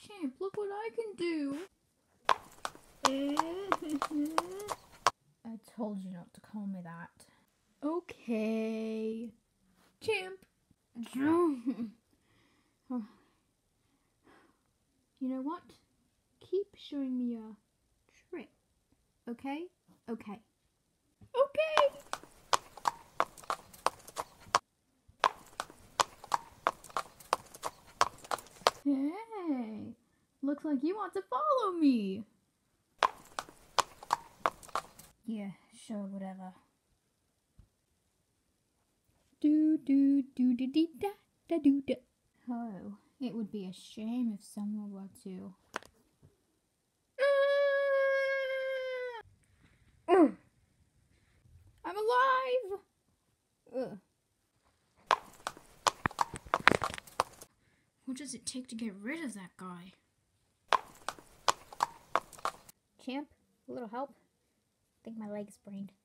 Champ, look what I can do. I told you not to call me that. Okay. Champ. You know what? Keep showing me your trick. Okay? Okay. Okay! Hey! Looks like you want to follow me! Yeah, sure, whatever. Do do do do dee da da do da. Oh, it would be a shame if someone were to. I'm alive! What does it take to get rid of that guy? Champ, a little help? I think my leg's sprained.